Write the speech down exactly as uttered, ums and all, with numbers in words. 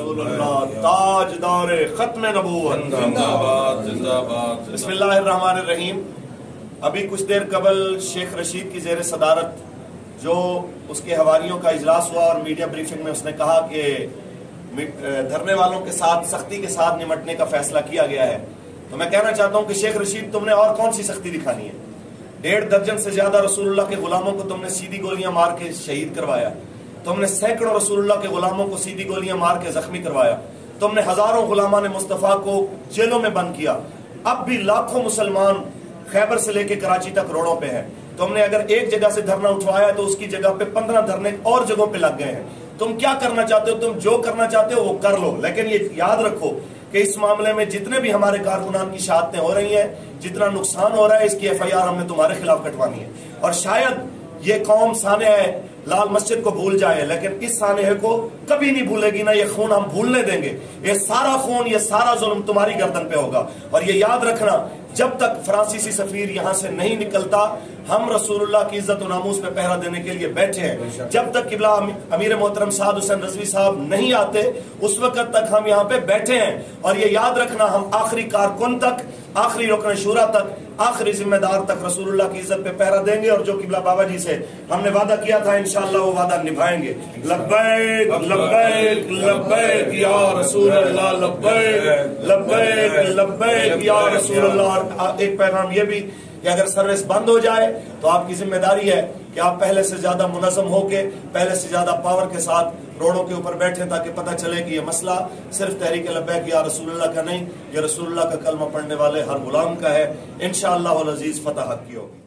रसूलुल्लाह, ताजदार खत्म नबूवत। जिंदाबाद जिंदाबाद। बिस्मिल्लाहिर्रहमानिर्रहीम। अभी कुछ देर कबल शेख रशीद की जेर सदारत जो उसके हवारियों का इजलास हुआ और मीडिया ब्रीफिंग में उसने कहा कि धरने वालों के साथ सख्ती के साथ निमटने का फैसला किया गया है, तो मैं कहना चाहता हूं कि शेख रशीद तुमने और कौन सी सख्ती दिखानी है? डेढ़ दर्जन से ज्यादा रसूलुल्लाह के गुलामों को तुमने सीधी गोलियां मार के शहीद करवाया, तुमने सैकड़ों रसूलुल्लाह के गुलामों को सीधी गोलियां मार के जख्मी करवाया, तुमने हजारों गुलामान मुस्तफा को जेलों में बंद किया। अब भी लाखों मुसलमान खैबर से लेकर कराची तक रोडों पे हैं। तुमने अगर एक जगह से धरना उठवाया तो उसकी जगह पे पंद्रह धरने और जगहों पे लग गए हैं। तुम क्या करना चाहते हो? तुम जो करना चाहते हो वो कर लो, लेकिन ये याद रखो कि इस मामले में जितने भी हमारे कारकुनान की शहादतें हो रही हैं, जितना नुकसान हो रहा है, इसकी एफ आई आर हमने तुम्हारे खिलाफ कटवानी है। और शायद ये कौम सानेह लाल मस्जिद को भूल जाए, लेकिन इस सानेह को कभी नहीं भूलेगी ना। ये खून हम भूलने देंगे। ये सारा खून, ये सारा जुल्म तुम्हारी गर्दन पे होगा। और ये याद रखना, जब तक फ्रांसीसी सफीर यहाँ से नहीं निकलता, हम रसूलुल्लाह की इज्जत और नामूस पे पहरा देने के लिए बैठे हैं। जब तक किबला अमीर मोहतरम साद हुसैन रजवी साहब नहीं आते, उस वक्त तक हम यहाँ पे बैठे हैं। और ये याद रखना, हम आखिरी कारकुन तक, आखिरी रुकन शुरा तक, आखिरी जिम्मेदार तक रसूलुल्लाह की इज्जत पे पहरा देंगे। और जो किबला बाबा जी से हमने वादा किया था, इंशाअल्लाह वो वादा निभाएंगे। लब्बैक लब्बैक लब्बैक या रसूलल्लाह, लब्बैक लब्बैक लब्बैक या रसूलल्लाह। एक पैगाम ये भी कि अगर सर्विस बंद हो जाए तो आपकी जिम्मेदारी है कि आप पहले से ज्यादा मुनज़्ज़म होके, पहले से ज्यादा पावर के साथ रोडों के ऊपर बैठे, ताकि पता चले कि ये मसला सिर्फ तहरीक लब्बैक या रसूलुल्लाह का नहीं, ये रसूलुल्लाह का कलमा पढ़ने वाले हर गुलाम का है। इंशाअल्लाह अज़ीज़ फतह हक़ की होगी।